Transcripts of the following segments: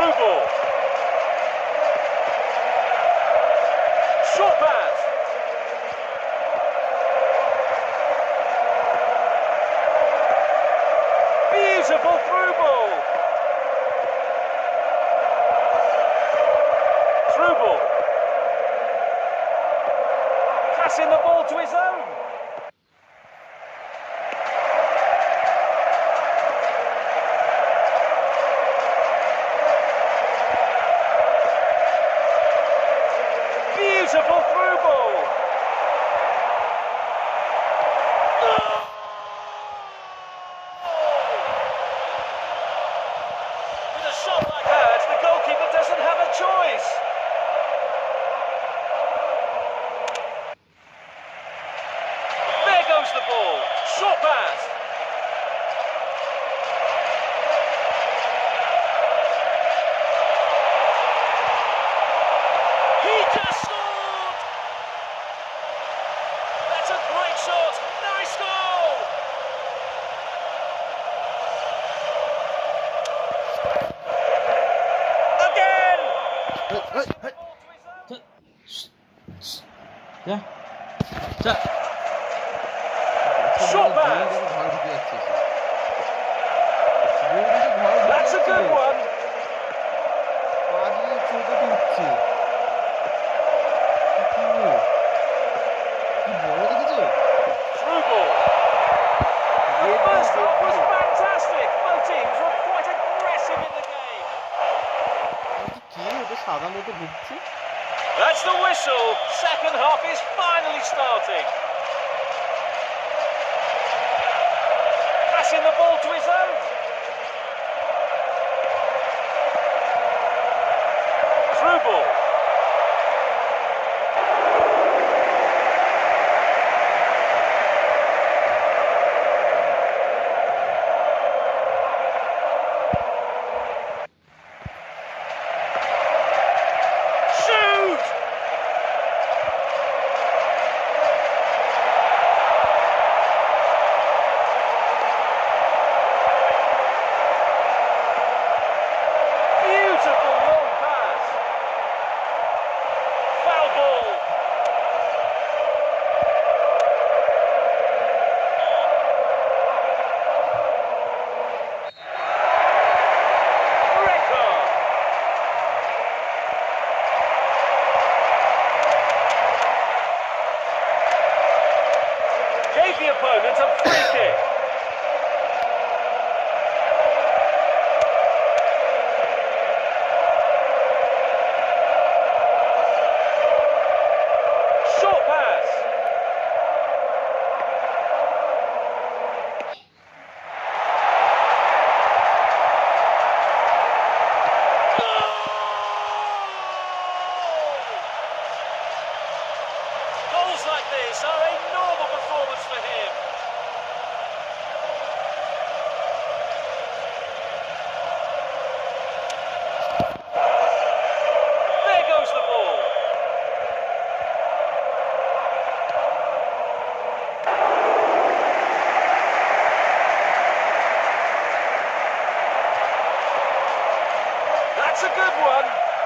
Through ball. Short pass. Beautiful through ball. Through ball. Passing the ball to his own. Beautiful through ball. With a shot like that, the goalkeeper doesn't have a choice. There goes the ball. Short pass. He just scored! That's a great shot. Nice goal! Again! Ya. 자. Short pass. That's a good one. Through ball. The first half was fantastic. Both teams were quite aggressive in the game. That's the whistle. Second half is finally starting. Passing the ball to his own. Through ball. Shoot! Beautiful long pass. Foul ball. Red card. Gave the opponent a free kick. Short pass. Goals like this are a normal performance for him. There goes the ball. That's a good one.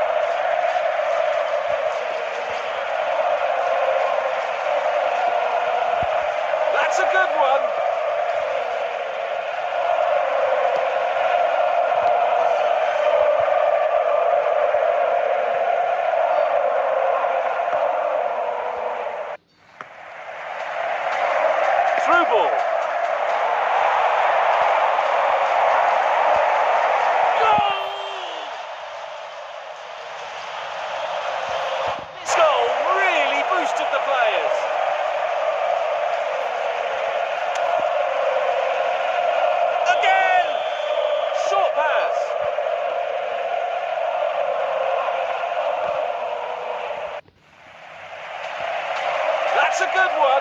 That's a good one. Through ball. Goal! This goal really boosted the players. Again! Short pass. That's a good one.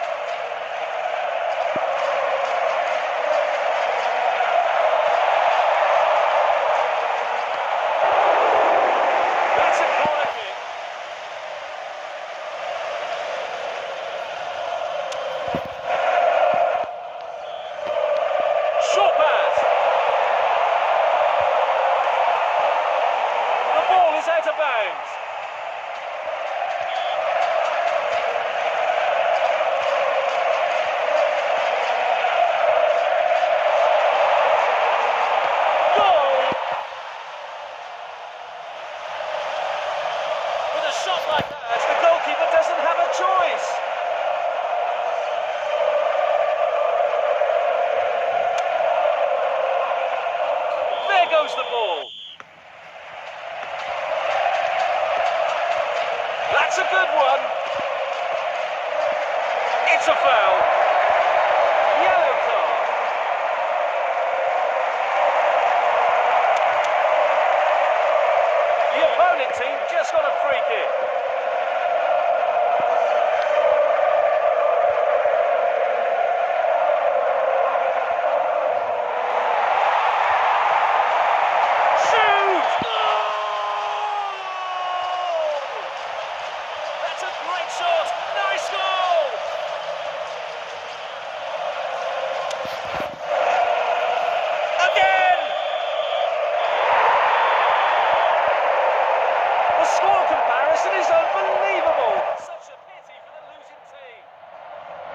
That's a corner kick. Short pass. out of bounds. With a shot like that, the goalkeeper doesn't have a choice. There goes the ball. That's a good one. It's a foul. Yellow card. The opponent team just got a free kick. Shoot! That's a great shot. Nice goal! Again! The score comparison is unbelievable.